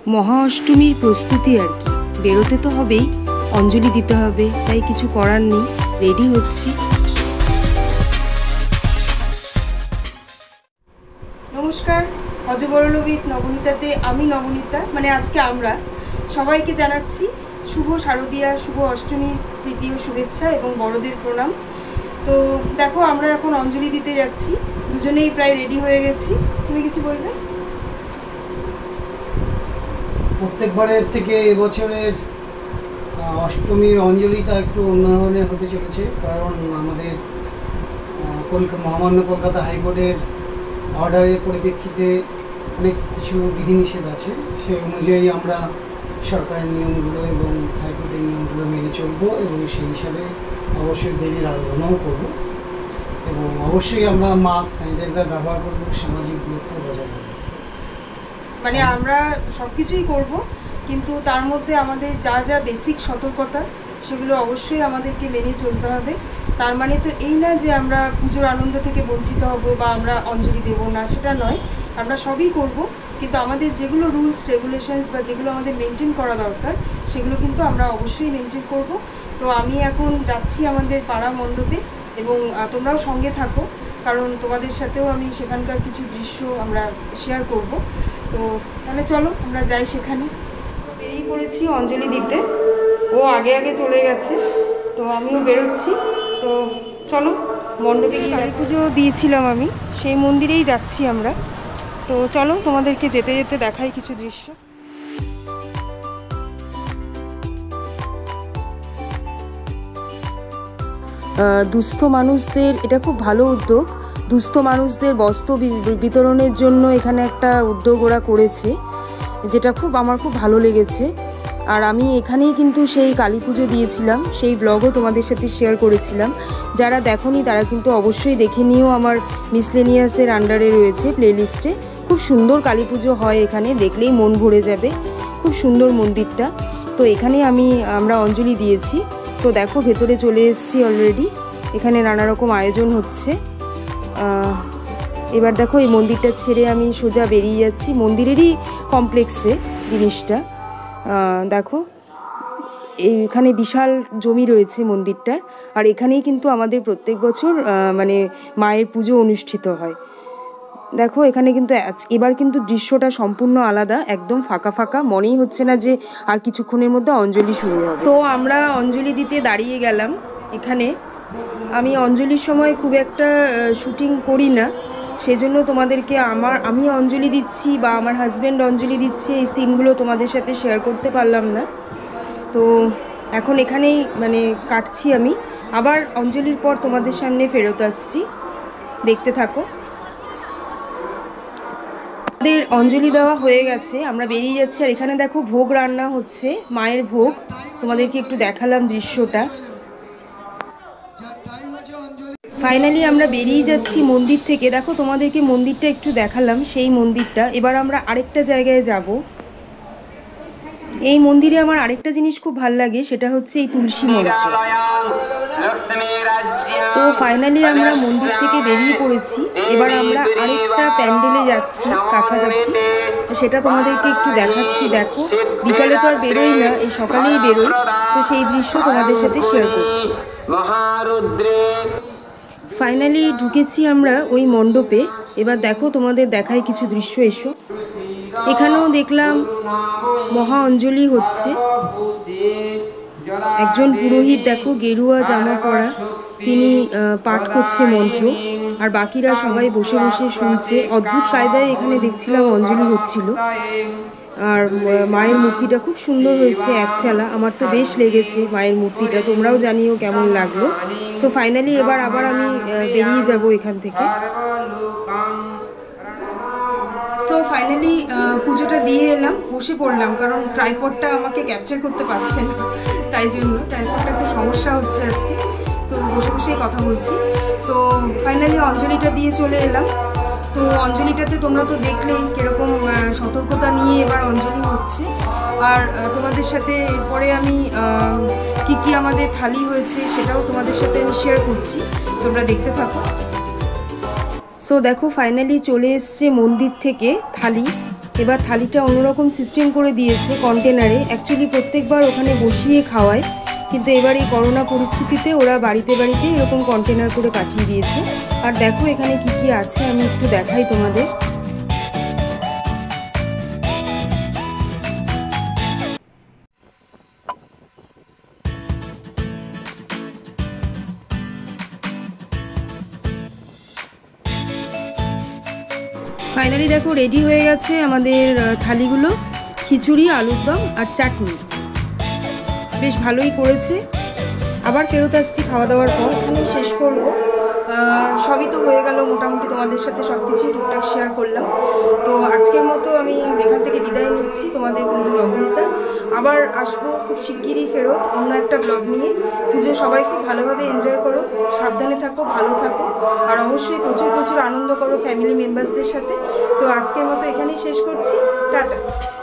মহা অষ্টমীর প্রস্তুতি আর কি, বেরোতে তো হবেই, অঞ্জলি দিতে হবে, তাই কিছু করার নেই, রেডি হচ্ছি। নমস্কার, অজবরলবিক নবনীতাতে আমি নবনীতা, মানে আজকে আমরা সবাইকে জানাচ্ছি শুভ শারদীয়া, শুভ অষ্টমীর প্রীতি ও শুভেচ্ছা এবং বড়দের প্রণাম। তো দেখো আমরা এখন অঞ্জলি দিতে যাচ্ছি, দুজনেই প্রায় রেডি হয়ে গেছি। তুমি কিছু বলবে? প্রত্যেকবারের থেকে এবছরের অষ্টমীর অঞ্জলিটা একটু অন্য ধরনের হতে চলেছে, কারণ আমাদের মহামান্য কলকাতা হাইকোর্টের অর্ডারের পরিপ্রেক্ষিতে অনেক কিছু বিধিনিষেধ আছে। সেই অনুযায়ী আমরা সরকারের নিয়মগুলো এবং হাইকোর্টের নিয়মগুলো মেনে চলব এবং সেই হিসাবে অবশ্যই দেবীর আরাধনাও করব এবং অবশ্যই আমরা মাস্ক, স্যানিটাইজার ব্যবহার করব, সামাজিক দূরত্ব বজায় রাখব। মানে আমরা সব কিছুই করব, কিন্তু তার মধ্যে আমাদের যা যা বেসিক সতর্কতা সেগুলো অবশ্যই আমাদেরকে মেনে চলতে হবে। তার মানে তো এই না যে আমরা পুজোর আনন্দ থেকে বঞ্চিত হব বা আমরা অঞ্জলি দেব না, সেটা নয়। আমরা সবই করব, কিন্তু আমাদের যেগুলো রুলস রেগুলেশনস বা যেগুলো আমাদের মেনটেন করা দরকার সেগুলো কিন্তু আমরা অবশ্যই মেনটেন করব। তো আমি এখন যাচ্ছি আমাদের পাড়া মণ্ডপে এবং তোমরাও সঙ্গে থাকো, কারণ তোমাদের সাথেও আমি সেখানকার কিছু দৃশ্য আমরা শেয়ার করব। তো তাহলে চলো আমরা যাই সেখানে। বেরিয়ে পড়েছি অঞ্জলি দিতে, ও আগে আগে চলে গেছে, তো আমিও বেরোচ্ছি। তো চলো, মণ্ডপে গিয়ে কালী পুজো দিয়েছিলাম আমি, সেই মন্দিরেই যাচ্ছি আমরা। তো চলো তোমাদেরকে যেতে যেতে দেখাই কিছু দৃশ্য। দুস্থ মানুষদের এটা খুব ভালো উদ্যোগ, দুস্থ মানুষদের বস্ত্র বিতরণের জন্য এখানে একটা উদ্যোগ ওরা করেছে, যেটা আমার খুব ভালো লেগেছে। আর আমি এখানেই কিন্তু সেই কালী পুজো দিয়েছিলাম, সেই ব্লগও তোমাদের সাথে শেয়ার করেছিলাম। যারা দেখোনি তারা কিন্তু অবশ্যই দেখে নিও, আমার মিসলেনিয়াসের আন্ডারে রয়েছে প্লেলিস্টে। খুব সুন্দর কালী পুজো হয় এখানে, দেখলেই মন ভরে যাবে, খুব সুন্দর মন্দিরটা। তো এখানে আমরা অঞ্জলি দিয়েছি। তো দেখো ভেতরে চলে এসেছি অলরেডি, এখানে নানা রকম আয়োজন হচ্ছে। এবার দেখো এই মন্দিরটা ছেড়ে আমি সোজা বেরিয়ে যাচ্ছি, মন্দিরেরই কমপ্লেক্সে জিনিসটা। দেখো এইখানে বিশাল জমি রয়েছে মন্দিরটার, আর এখানেই কিন্তু আমাদের প্রত্যেক বছর মানে মায়ের পুজো অনুষ্ঠিত হয়। দেখো এখানে কিন্তু এবার কিন্তু দৃশ্যটা সম্পূর্ণ আলাদা, একদম ফাঁকা ফাঁকা, মনেই হচ্ছে না যে আর কিছুক্ষণের মধ্যে অঞ্জলি শুরু হবে। তো আমরা অঞ্জলি দিতে দাঁড়িয়ে গেলাম এখানে। আমি অঞ্জলির সময় খুব একটা শুটিং করি না, সেজন্য তোমাদেরকে আমি অঞ্জলি দিচ্ছি বা আমার হাজব্যান্ড অঞ্জলি দিচ্ছে এই সিনগুলো তোমাদের সাথে শেয়ার করতে পারলাম না। তো এখন এখানেই মানে কাটছি আমি, আবার অঞ্জলির পর তোমাদের সামনে ফেরত আসছি, দেখতে থাকো। আমাদের অঞ্জলি দেওয়া হয়ে গেছে, আমরা বেরিয়ে যাচ্ছি। আর এখানে দেখো ভোগ রান্না হচ্ছে, মায়ের ভোগ, তোমাদেরকে একটু দেখালাম দৃশ্যটা। ফাইনালি আমরা বেরিয়ে যাচ্ছি মন্দির থেকে। দেখো তোমাদেরকে মন্দিরটা একটু দেখালাম, সেই মন্দিরটা। এবার আমরা আরেকটা জায়গায় যাব। এই মন্দিরে আমার আরেকটা জিনিস খুব ভাল লাগে, সেটা হচ্ছে এই তুলসী মঞ্চ। তো ফাইনালি আমরা মন্দির থেকে বেরিয়ে পড়েছি, এবার আমরা আরেকটা প্যান্ডেলে যাচ্ছি কাছাকাছি, সেটা তোমাদেরকে একটু দেখাচ্ছি। দেখো বিকালে তো আর বেরোই না, এই সকালেই বেরোই, তো সেই দৃশ্য তোমাদের সাথে শেয়ার করছি। ফাইনালি ঢুকেছি আমরা ওই মণ্ডপে, এবার দেখো তোমাদের দেখাই কিছু দৃশ্য। এসো, এখানেও দেখলাম মহা অঞ্জলি হচ্ছে। একজন পুরোহিত দেখো গেরুয়া জামা পরা, তিনি পাঠ করছে মন্ত্র, আর বাকিরা সবাই বসে বসে শুনছে। অদ্ভুত কায়দায় এখানে দেখছিলাম অঞ্জলি হচ্ছিল। আর মায়ের মূর্তিটা খুব সুন্দর হয়েছে, একচালা, আমার তো বেশ লেগেছে মায়ের মূর্তিটা, তোমরাও জানিও কেমন লাগলো। তো ফাইনালি এবার আবার আমি বেরিয়ে যাব এখান থেকে। সো ফাইনালি পুজোটা দিয়ে এলাম, বসে পড়লাম, কারণ ট্রাইপডটা আমাকে ক্যাপচার করতে পারছে না, তাই জন্য ট্রাইপডটা একটু সমস্যা হচ্ছে আজকে, তো বসে বসেই কথা বলছি। তো ফাইনালি অঞ্জলিটা দিয়ে চলে এলাম। তো অঞ্জলিটাতে তোমরা তো দেখলেই কীরকম সতর্কতা নিয়ে এবার অঞ্জলি হচ্ছে। আর তোমাদের সাথে এরপরে আমি কি আমাদের থালি হয়েছে সেটাও তোমাদের সাথে আমি শেয়ার করছি, তোমরা দেখতে থাকো। সো দেখো ফাইনালি চলে এসছে মন্দির থেকে থালি, এবার থালিটা অন্যরকম সিস্টেম করে দিয়েছে কন্টেনারে। অ্যাকচুয়ালি প্রত্যেকবার ওখানে বসিয়ে খাওয়ায়, কিন্তু এবার এই করোনা পরিস্থিতিতে ওরা বাড়িতে বাড়িতে এরকম কন্টেনার করে পাঠিয়ে দিয়েছে। আর দেখো এখানে কি কি আছে আমি একটু দেখাই তোমাদের। ফাইনালি দেখো রেডি হয়ে গেছে আমাদের থালিগুলো, খিচুড়ি, আলুর দম আর চাটনি। বেশ ভালোই করেছে। আবার ফেরত আসছি খাওয়া দাওয়ার পর, এখানে শেষ করব। সবই তো হয়ে গেল মোটামুটি, তোমাদের সাথে সব কিছুই টুকটাক শেয়ার করলাম। তো আজকের মতো আমি এখান থেকে বিদায় নিচ্ছি, তোমাদের বন্ধু নবনীতা। আবার আসবো খুব শিগগিরই ফেরত অন্য একটা ব্লগ নিয়ে। পুজো সবাই খুব ভালোভাবে এনজয় করো, সাবধানে থাকো, ভালো থাকো, আর অবশ্যই প্রচুর প্রচুর আনন্দ করো ফ্যামিলি মেম্বার্সদের সাথে। তো আজকের মতো এখানেই শেষ করছি, টাটা।